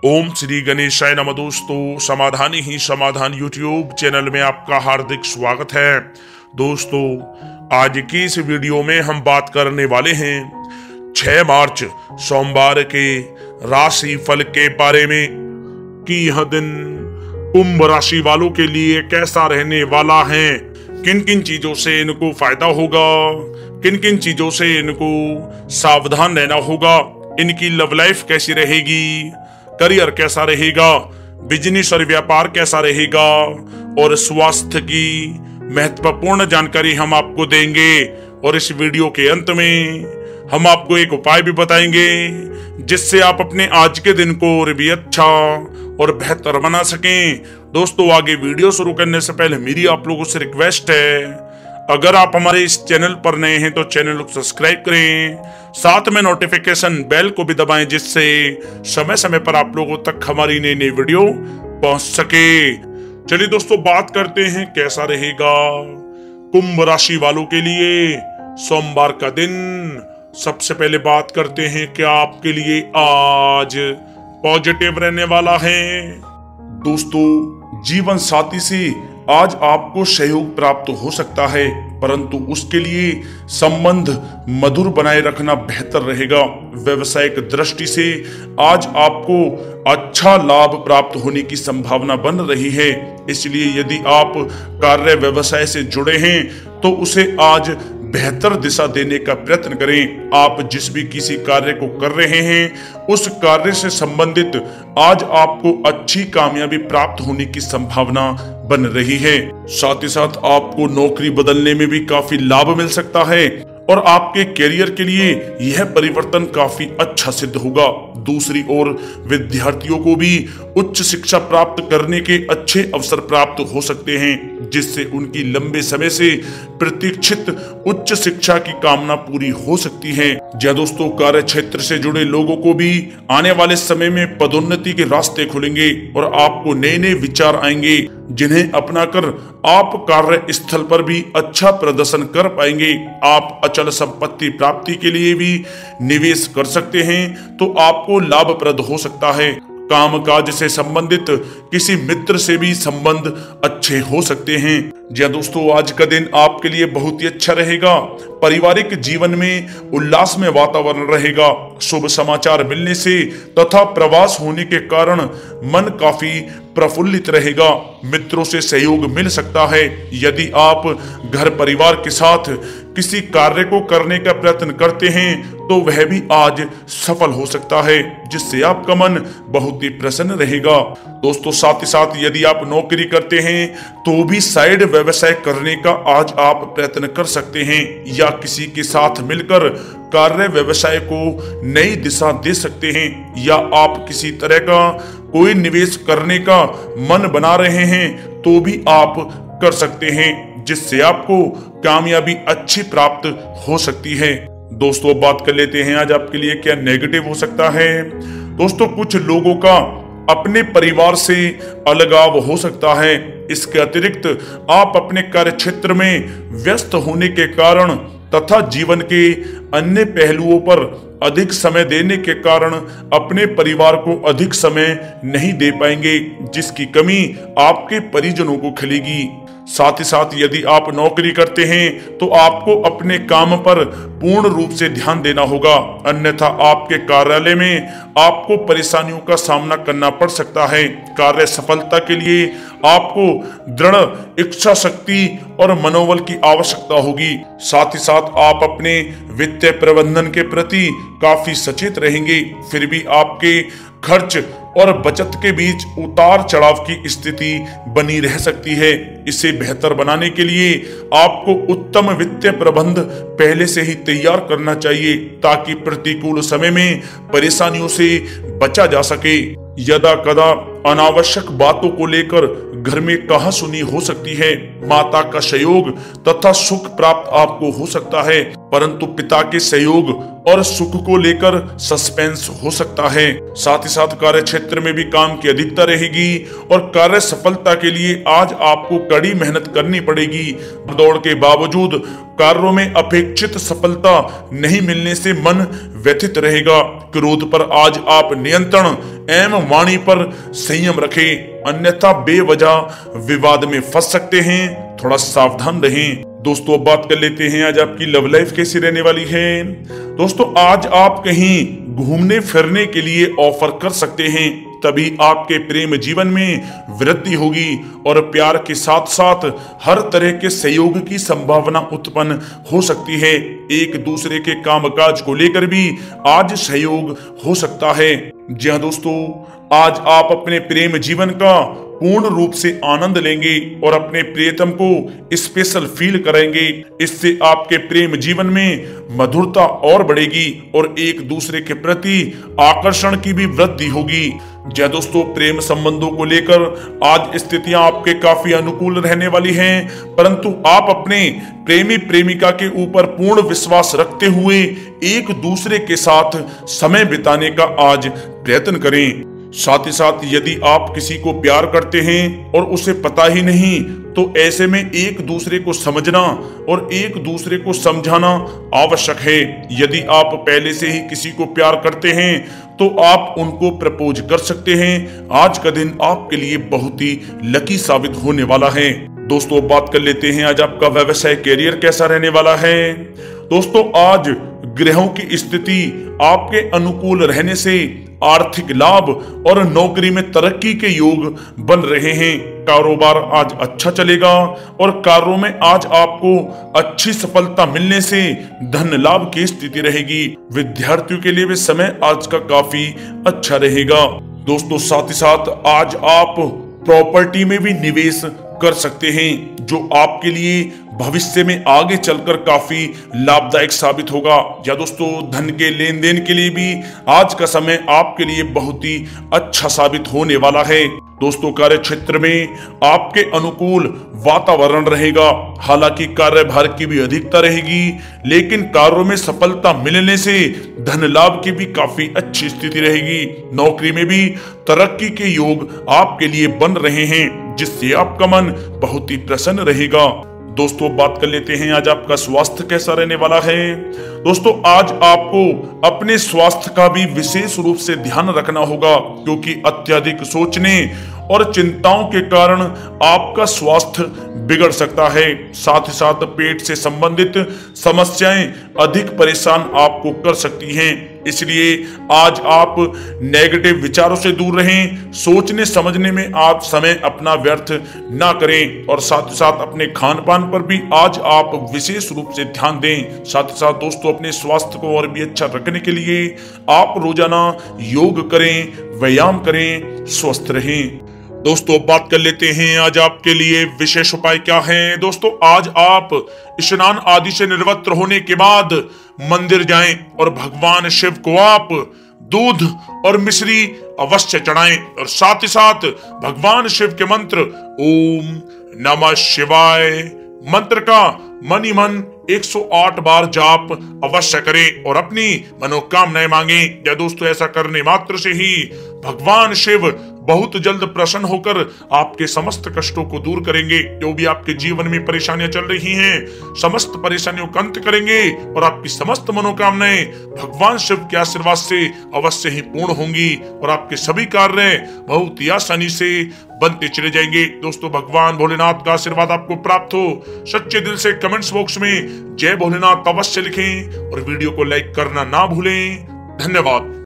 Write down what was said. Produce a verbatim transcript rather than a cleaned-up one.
ओम श्री गणेशाय नमः। दोस्तों, समाधानी ही समाधान यूट्यूब चैनल में आपका हार्दिक स्वागत है। दोस्तों, आज की इस वीडियो में हम बात करने वाले हैं छह मार्च सोमवार के राशि फल के बारे में कि यह दिन कुंभ राशि वालों के लिए कैसा रहने वाला है, किन किन चीजों से इनको फायदा होगा, किन किन चीजों से इनको सावधान रहना होगा, इनकी लव लाइफ कैसी रहेगी, करियर कैसा रहेगा, बिजनेस और व्यापार कैसा रहेगा और स्वास्थ्य की महत्वपूर्ण जानकारी हम आपको देंगे। और इस वीडियो के अंत में हम आपको एक उपाय भी बताएंगे जिससे आप अपने आज के दिन को और भी अच्छा और बेहतर बना सकें। दोस्तों, आगे वीडियो शुरू करने से पहले मेरी आप लोगों से रिक्वेस्ट है, अगर आप हमारे इस चैनल पर नए हैं तो चैनल को सब्सक्राइब करें, साथ में नोटिफिकेशन बेल को भी दबाएं जिससे समय समय पर आप लोगों तक हमारी नई नई वीडियो पहुंच सके। चलिए दोस्तों, बात करते हैं कैसा रहेगा कुंभ राशि वालों के लिए सोमवार का दिन। सबसे पहले बात करते हैं क्या आपके लिए आज पॉजिटिव रहने वाला है। दोस्तों, जीवन साथी से आज आपको सहयोग प्राप्त हो सकता है, परंतु उसके लिए संबंध मधुर बनाए रखना बेहतर रहेगा। व्यवसायिक दृष्टि से आज आपको अच्छा लाभ प्राप्त होने की संभावना बन रही है, इसलिए यदि आप कार्य व्यवसाय से जुड़े हैं तो उसे आज बेहतर दिशा देने का प्रयत्न करें। आप जिस भी किसी कार्य को कर रहे हैं उस कार्य से संबंधित आज आपको अच्छी कामयाबी प्राप्त होने की संभावना बन रही है। साथ ही साथ आपको नौकरी बदलने में भी काफी लाभ मिल सकता है और आपके करियर के लिए यह परिवर्तन काफी अच्छा सिद्ध होगा। दूसरी ओर विद्यार्थियों को भी उच्च शिक्षा प्राप्त करने के अच्छे अवसर प्राप्त हो सकते हैं, जिससे उनकी लंबे समय से प्रतीक्षित उच्च शिक्षा की कामना पूरी हो सकती है। जी दोस्तों, कार्य क्षेत्र से जुड़े लोगों को भी आने वाले समय में पदोन्नति के रास्ते खुलेंगे और आपको नए नए विचार आएंगे जिन्हें अपनाकर आप कार्य स्थल पर भी अच्छा प्रदर्शन कर पाएंगे। आप अचल संपत्ति प्राप्ति के लिए भी निवेश कर सकते हैं तो आपको लाभप्रद हो सकता है। कामकाज से संबंधित किसी मित्र से भी संबंध अच्छे हो सकते हैं। जी दोस्तों, आज का दिन आपके लिए बहुत ही अच्छा रहेगा। पारिवारिक जीवन में उल्लास में वातावरण रहेगा। शुभ समाचार मिलने से तथा प्रवास होने के कारण मन काफी प्रफुल्लित रहेगा। मित्रों से सहयोग मिल सकता है। यदि आप घर परिवार के साथ किसी कार्य को करने का प्रयत्न करते हैं तो वह भी आज सफल हो सकता है, जिससे आपका मन बहुत ही प्रसन्न रहेगा। दोस्तों, साथ ही साथ यदि आप नौकरी करते हैं तो भी साइड व्यवसाय करने का आज आप प्रयत्न कर सकते हैं या किसी के साथ मिलकर कार्य व्यवसाय को नई दिशा दे सकते हैं, या आप किसी तरह का कोई निवेश करने का मन बना रहे हैं तो भी आप कर सकते हैं, जिससे आपको कामयाबी अच्छी प्राप्त हो सकती है। दोस्तों, बात कर लेते हैं आज आपके लिए क्या नेगेटिव हो सकता है। दोस्तों, कुछ लोगों का अपने परिवार से अलगाव हो सकता है। इसके अतिरिक्त आप अपने कार्य क्षेत्र में व्यस्त होने के कारण तथा जीवन के अन्य पहलुओं पर अधिक समय देने के कारण अपने परिवार को अधिक समय नहीं दे पाएंगे, जिसकी कमी आपके परिजनों को खलेगी। साथ ही साथ यदि आप नौकरी करते हैं तो आपको अपने काम पर पूर्ण रूप से ध्यान देना होगा, अन्यथा आपके कार्यालय में आपको परेशानियों का सामना करना पड़ सकता है। कार्य सफलता के लिए आपको दृढ़ इच्छा शक्ति और मनोबल की आवश्यकता होगी। साथ ही साथ आप अपने वित्तीय प्रबंधन के प्रति काफी सचेत रहेंगे, फिर भी आपके खर्च और बचत के बीच उतार चढ़ाव की स्थिति बनी रह सकती है। इसे बेहतर बनाने के लिए आपको उत्तम वित्तीय प्रबंध पहले से ही तैयार करना चाहिए ताकि प्रतिकूल समय में परेशानियों से बचा जा सके। यदा कदा अनावश्यक बातों को लेकर घर में कहासुनी हो सकती है। माता का सहयोग तथा सुख प्राप्त आपको हो सकता है, परंतु पिता के सहयोग और सुख को लेकर सस्पेंस हो सकता है। साथ ही साथ कार्य क्षेत्र में भी काम की अधिकता रहेगी और कार्य सफलता के लिए आज आपको कड़ी मेहनत करनी पड़ेगी। दौड़ के बावजूद कार्यों में अपेक्षित सफलता नहीं मिलने से मन व्यथित रहेगा। क्रोध पर आज आप नियंत्रण एवं वाणी पर संयम रखें, अन्यथा बेवजह विवाद में फंस सकते हैं। थोड़ा सावधान रहें। दोस्तों अब बात कर लेते हैं आज आपकी लव लाइफ कैसी रहने वाली है। दोस्तों आज आप कहीं घूमने फिरने के लिए ऑफर कर सकते हैं, तभी आपके प्रेम जीवन में वृद्धि होगी और प्यार के साथ साथ हर तरह के सहयोग की संभावना उत्पन्न हो सकती है। एक दूसरे के कामकाज को लेकर भी आज सहयोग हो सकता है। जी हाँ दोस्तों, आज आप अपने प्रेम जीवन का पूर्ण रूप से आनंद लेंगे और अपने प्रियतम को स्पेशल फील करेंगे। इससे आपके प्रेम जीवन में मधुरता और बढ़ेगी और एक दूसरे के प्रति आकर्षण की भी वृद्धि होगी। जी दोस्तों, प्रेम संबंधों को लेकर आज स्थितियां आपके काफी अनुकूल रहने वाली हैं, परंतु आप अपने प्रेमी प्रेमिका के ऊपर पूर्ण विश्वास रखते हुए एक दूसरे के साथ समय बिताने का आज प्रयत्न करें। साथ ही साथ यदि आप किसी को प्यार करते हैं और उसे पता ही नहीं, तो ऐसे में एक दूसरे को समझना और एक दूसरे को समझाना आवश्यक है। यदि आप पहले से ही किसी को प्यार करते हैं तो आप उनको प्रपोज कर सकते हैं। आज का दिन आपके लिए बहुत ही लकी साबित होने वाला है। दोस्तों बात कर लेते हैं आज आपका व्यवसाय कैरियर कैसा रहने वाला है। दोस्तों आज ग्रहों की स्थिति आपके अनुकूल रहने से आर्थिक लाभ और नौकरी में तरक्की के योग बन रहे हैं। कारोबार आज अच्छा चलेगा और कार्यों में आज आपको अच्छी सफलता मिलने से धन लाभ की स्थिति रहेगी। विद्यार्थियों के लिए भी समय आज का काफी अच्छा रहेगा। दोस्तों साथ ही साथ आज आप प्रॉपर्टी में भी निवेश कर सकते हैं, जो आपके लिए भविष्य में आगे चलकर काफी लाभदायक साबित होगा। या दोस्तों धन के लेन देन के लिए भी आज का समय आपके लिए बहुत ही अच्छा साबित होने वाला है। दोस्तों कार्य क्षेत्र में आपके अनुकूल वातावरण रहेगा। हालांकि कार्यभार की भी अधिकता रहेगी, लेकिन कार्यों में सफलता मिलने से धन लाभ की भी काफी अच्छी स्थिति रहेगी। नौकरी में भी तरक्की के योग आपके लिए बन रहे हैं, जिससे आपका मन बहुत ही प्रसन्न रहेगा। दोस्तों बात कर लेते हैं आज आपका स्वास्थ्य कैसा रहने वाला है। दोस्तों आज आपको अपने स्वास्थ्य का भी विशेष रूप से ध्यान रखना होगा, क्योंकि अत्यधिक सोचने और चिंताओं के कारण आपका स्वास्थ्य बिगड़ सकता है। साथ ही साथ पेट से संबंधित समस्याएं अधिक परेशान आपको कर सकती हैं। इसलिए आज आप नेगेटिव विचारों से दूर रहें। सोचने समझने में आप समय अपना व्यर्थ ना करें और साथ ही साथ अपने खान पान पर भी आज आप विशेष रूप से ध्यान दें। साथ ही साथ दोस्तों अपने स्वास्थ्य को और भी अच्छा रखने के लिए आप रोजाना योग करें, व्यायाम करें, स्वस्थ रहें। दोस्तों बात कर लेते हैं आज आपके लिए विशेष उपाय क्या है। दोस्तों आज आप स्नान आदि से निर्वस्त्र होने के बाद मंदिर जाएं और भगवान शिव को आप दूध और मिश्री अवश्य चढ़ाएं और साथ ही साथ भगवान शिव के मंत्र ओम नमः शिवाय मंत्र का मन ही मन एक सौ आठ बार जाप अवश्य करें और अपनी मनोकामनाएं मांगे। या दोस्तों ऐसा करने मात्र से ही भगवान शिव बहुत जल्द प्रसन्न होकर आपके समस्त कष्टों को दूर करेंगे। जो भी आपके जीवन में परेशानियां चल रही हैं, समस्त परेशानियों का अंत करेंगे और आपकी समस्त मनोकामनाएं भगवान शिव के आशीर्वाद से अवश्य ही पूर्ण होंगी और आपके सभी कार्य बहुत ही आसानी से बनते चले जाएंगे। दोस्तों भगवान भोलेनाथ का आशीर्वाद आपको प्राप्त हो। सच्चे दिल से कमेंट्स बॉक्स में जय भोलेनाथ अवश्य लिखें और वीडियो को लाइक करना ना भूलें। धन्यवाद।